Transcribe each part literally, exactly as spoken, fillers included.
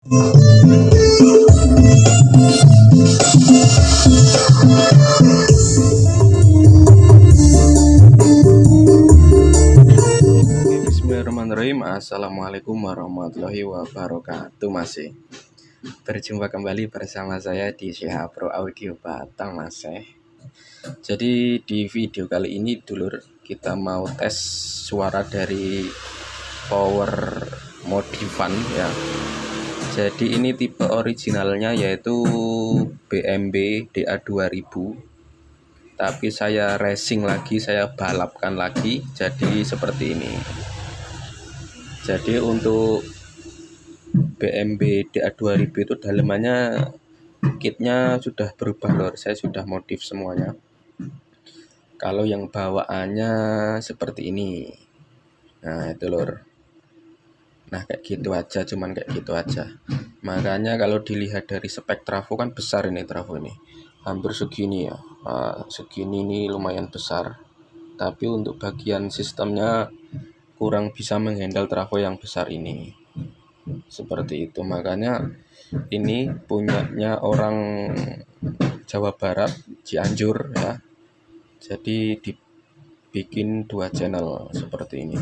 Bismillahirrahmanirrahim. Assalamualaikum warahmatullahi wabarakatuh. Masih berjumpa kembali bersama saya di Syihab Pro Audio Batang Masih. Jadi di video kali ini dulur, kita mau tes suara dari power modifan ya. Jadi ini tipe originalnya yaitu B M W D A dua ribu. Tapi saya racing lagi, saya balapkan lagi, jadi seperti ini. Jadi untuk B M W D A dua ribu itu dalemannya, kitnya sudah berubah lor, saya sudah modif semuanya. Kalau yang bawaannya seperti ini, nah itu lor. Nah kayak gitu aja, cuman kayak gitu aja. Makanya kalau dilihat dari spek trafo kan besar ini trafo ini, hampir segini ya. Nah, segini ini lumayan besar. Tapi untuk bagian sistemnya kurang bisa menghandle trafo yang besar ini. Seperti itu, makanya ini punyanya orang Jawa Barat, Cianjur ya. Jadi dibikin dua channel seperti ini.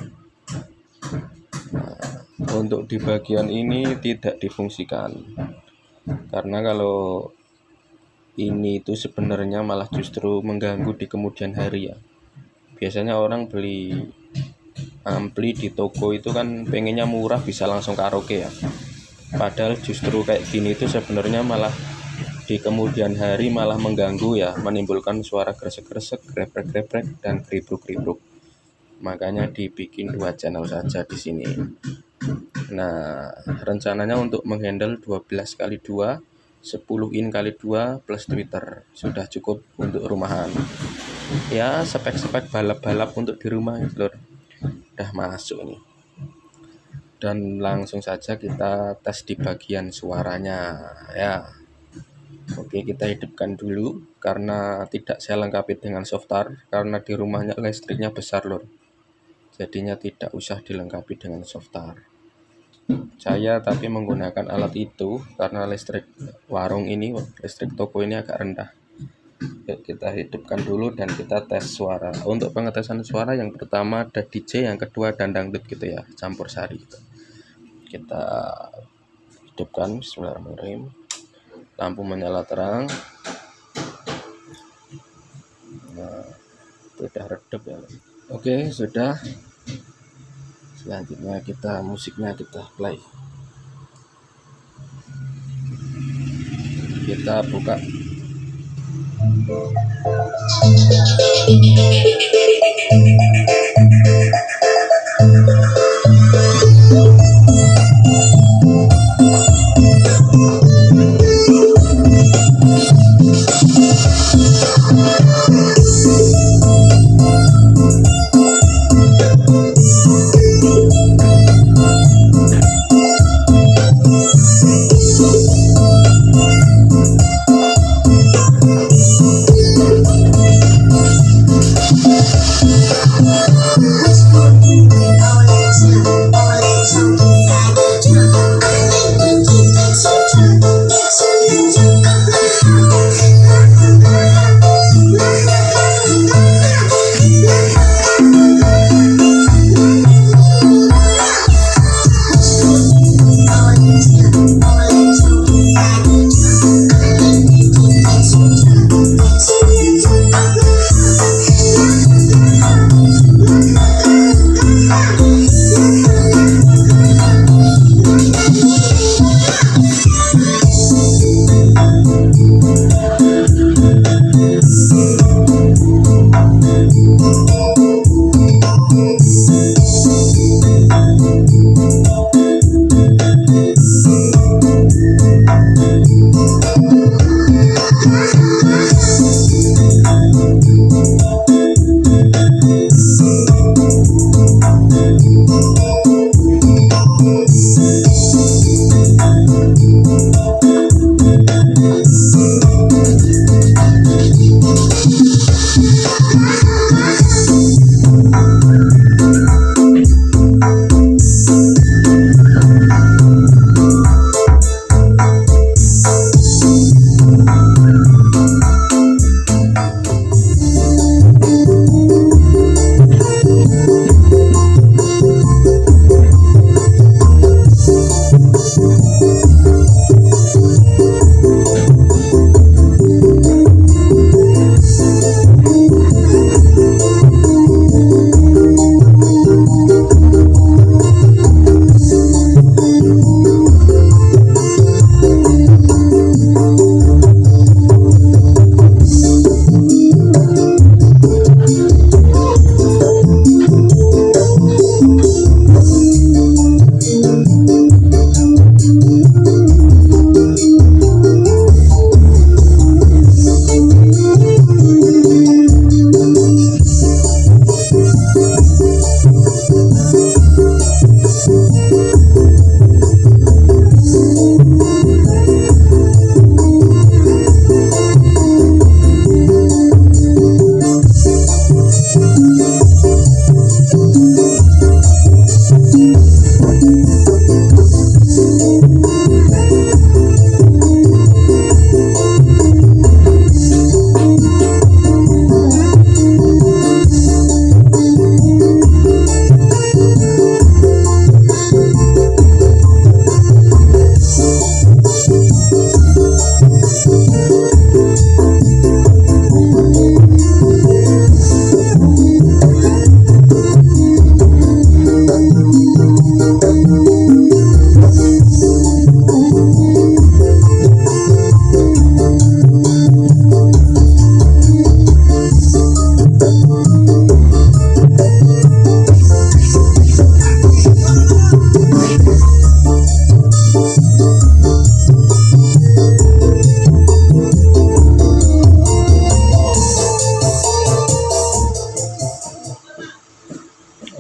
Nah, untuk di bagian ini tidak difungsikan, karena kalau ini itu sebenarnya malah justru mengganggu di kemudian hari ya. Biasanya orang beli ampli di toko itu kan pengennya murah, bisa langsung karaoke ya. Padahal justru kayak gini itu sebenarnya malah di kemudian hari malah mengganggu ya, menimbulkan suara gresek-gresek, greprek-greprek, dan kribruk-kribruk. Makanya dibikin dua channel saja di sini. Nah, rencananya untuk menghandle dua belas kali dua, sepuluh in kali dua plus Twitter sudah cukup untuk rumahan. Ya, spek-spek balap-balap untuk di rumah itu lor. Udah masuk nih. Dan langsung saja kita tes di bagian suaranya ya. Oke, kita hidupkan dulu karena tidak saya lengkapi dengan softar, karena di rumahnya listriknya besar lor. Jadinya tidak usah dilengkapi dengan softar. Saya tapi menggunakan alat itu karena listrik warung ini, listrik toko ini agak rendah. Yuk, kita hidupkan dulu dan kita tes suara. Untuk pengetesan suara yang pertama ada D J, yang kedua dan dangdut gitu ya, campur sari gitu. Kita hidupkan, bismillahirrahmanirrahim. Lampu menyala terang. Nah, itu udah redup ya. Oke, sudah. Selanjutnya kita musiknya kita play. Kita buka.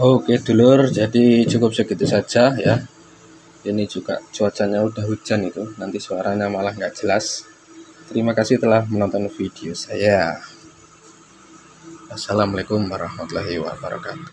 Oke dulur, jadi cukup segitu saja ya. Ini juga cuacanya udah hujan itu, nanti suaranya malah nggak jelas. Terima kasih telah menonton video saya. Assalamualaikum warahmatullahi wabarakatuh.